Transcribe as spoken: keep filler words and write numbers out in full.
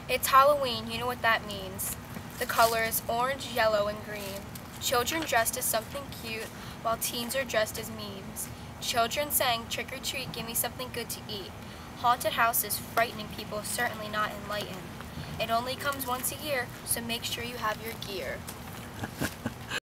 It's Halloween, you know what that means. The colors orange, yellow, and green. Children dressed as something cute, while teens are dressed as memes. Children sang, "Trick or treat, give me something good to eat." Haunted houses frightening people, certainly not enlightened. It only comes once a year, so make sure you have your gear.